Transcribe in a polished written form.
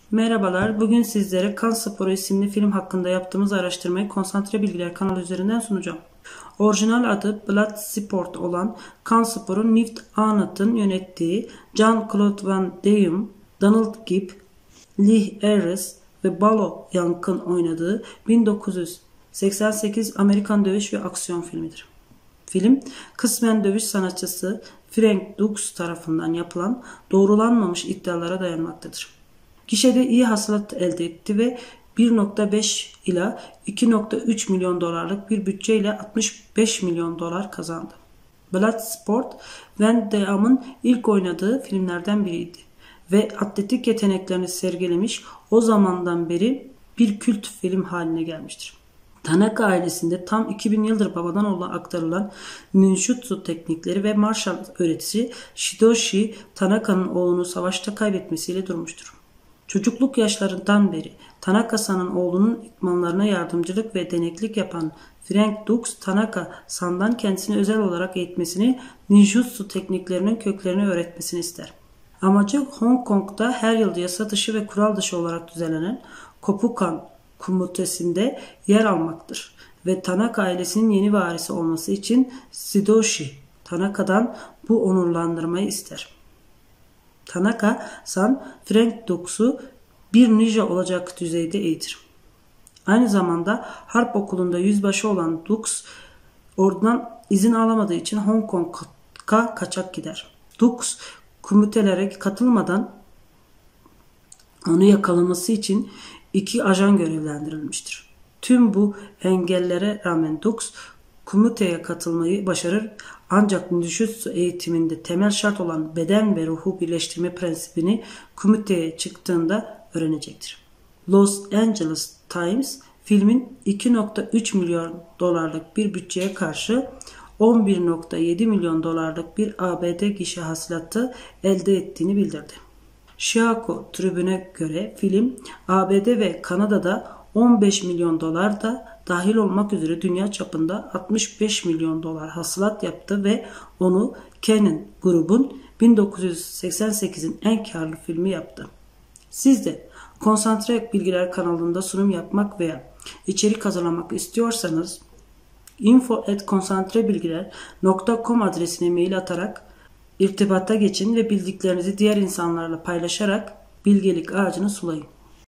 Merhabalar, bugün sizlere Kan Sporu isimli film hakkında yaptığımız araştırmayı Konsantre Bilgiler kanalı üzerinden sunacağım. Orijinal adı Bloodsport olan Kan Sporu, Nift Arnott'ın yönettiği, Jean-Claude Van Damme, Donald Gibb, Lee Ayres ve Balo Young'ın oynadığı 1988 Amerikan dövüş ve aksiyon filmidir. Film, kısmen dövüş sanatçısı Frank Dux tarafından yapılan doğrulanmamış iddialara dayanmaktadır. Gişede iyi hasılat elde etti ve 1,5 ila 2,3 milyon dolarlık bir bütçeyle 65 milyon dolar kazandı. Bloodsport, Van Damme'ın ilk oynadığı filmlerden biriydi ve atletik yeteneklerini sergilemiş, o zamandan beri bir kült film haline gelmiştir. Tanaka ailesinde tam 2000 yıldır babadan oğula aktarılan ninjutsu teknikleri ve marşal öğretisi Shidoshi Tanaka'nın oğlunu savaşta kaybetmesiyle durmuştur. Çocukluk yaşlarından beri Tanaka-san'ın oğlunun idmanlarına yardımcılık ve deneklik yapan Frank Dux, Tanaka-san'dan kendisini özel olarak eğitmesini, ninjutsu tekniklerinin köklerini öğretmesini ister. Amacı Hong Kong'da her yıl yasa dışı ve kural dışı olarak düzenlenen Kobukan komitesinde yer almaktır ve Tanaka ailesinin yeni varisi olması için Shidoshi Tanaka'dan bu onurlandırmayı ister. Tanaka-san, Frank Dux'u bir ninja olacak düzeyde eğitir. Aynı zamanda harp okulunda yüzbaşı olan Dux, oradan izin alamadığı için Hong Kong'a kaçak gider. Dux, komitelere katılmadan onu yakalaması için 2 ajan görevlendirilmiştir. Tüm bu engellere rağmen Dux, komiteye katılmayı başarır, ancak ninjutsu eğitiminde temel şart olan beden ve ruhu birleştirme prensibini komiteye çıktığında öğrenecektir. Los Angeles Times, filmin 2,3 milyon dolarlık bir bütçeye karşı 11,7 milyon dolarlık bir ABD gişe hasılatı elde ettiğini bildirdi. Chicago Tribüne'e göre film ABD ve Kanada'da 15 milyon dolar da dahil olmak üzere dünya çapında 65 milyon dolar hasılat yaptı ve onu Cannon grubun 1988'in en karlı filmi yaptı. Siz de Konsantre Bilgiler kanalında sunum yapmak veya içerik hazırlamak istiyorsanız info@konsantrebilgiler.com adresine mail atarak irtibata geçin ve bildiklerinizi diğer insanlarla paylaşarak bilgelik ağacını sulayın.